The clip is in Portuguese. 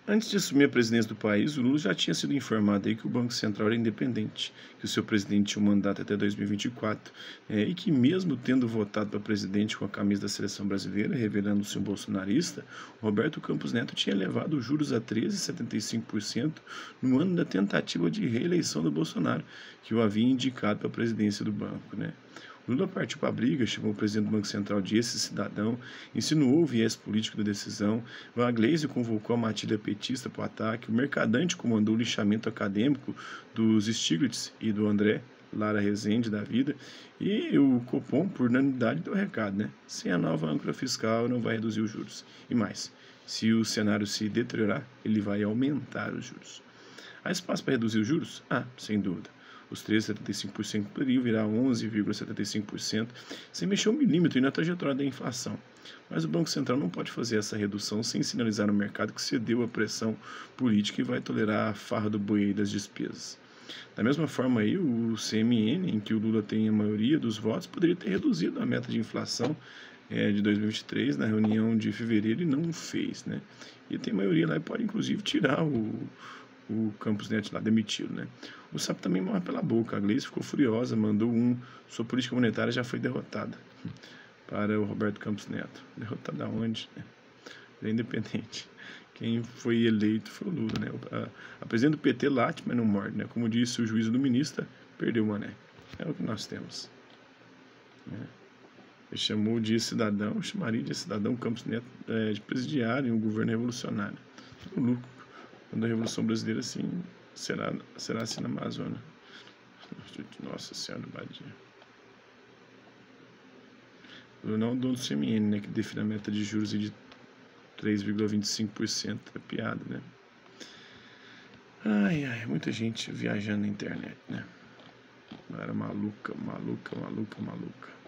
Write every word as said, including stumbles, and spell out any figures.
Antes de assumir a presidência do país, o Lula já tinha sido informado aí que o Banco Central era independente, que o seu presidente tinha um mandato até dois mil e vinte e quatro, eh, e que mesmo tendo votado para presidente com a camisa da seleção brasileira, revelando-se um bolsonarista, Roberto Campos Neto tinha elevado os juros a treze vírgula setenta e cinco por cento no ano da tentativa de reeleição do Bolsonaro, que o havia indicado para a presidência do banco, né? Lula partiu para a briga, chamou o presidente do Banco Central de esse cidadão, insinuou o viés político da decisão, Van Gleisi convocou a matilha petista para o ataque, o Mercadante comandou o lixamento acadêmico dos Stiglitz e do André Lara Rezende da vida, e o Copom, por unanimidade, deu recado, né? Sem a nova âncora fiscal, não vai reduzir os juros. E mais, se o cenário se deteriorar, ele vai aumentar os juros. Há espaço para reduzir os juros? Ah, sem dúvida. Os treze vírgula setenta e cinco por cento poderiam virar onze vírgula setenta e cinco por cento sem mexer um milímetro na trajetória da inflação. Mas o Banco Central não pode fazer essa redução sem sinalizar no mercado que cedeu à pressão política e vai tolerar a farra do boi das despesas. Da mesma forma, aí, o C M N, em que o Lula tem a maioria dos votos, poderia ter reduzido a meta de inflação é, de dois mil e vinte e três na reunião de fevereiro e não o fez, né? E tem maioria lá e pode, inclusive, tirar o o Campos Neto lá demitido, né? O sapo também morre pela boca. A Gleisi ficou furiosa, mandou um. Sua política monetária já foi derrotada para o Roberto Campos Neto. Derrotada aonde? Né? Ele é independente. Quem foi eleito foi o Lula, né? A, a presidente do P T late, mas não morde, né? Como disse o juízo do ministro, perdeu o mané. É o que nós temos. Né? Ele chamou de cidadão, chamaria de cidadão Campos Neto é, de presidiário em um governo revolucionário. O lucro. Quando a Revolução Brasileira, assim, será, será assim na Amazônia. Nossa Senhora, Badia. Não o dono do C M N, né, que define a meta de juros de três vírgula vinte e cinco por cento. É piada, né? Ai, ai, muita gente viajando na internet, né? Era maluca, maluca, maluca, maluca.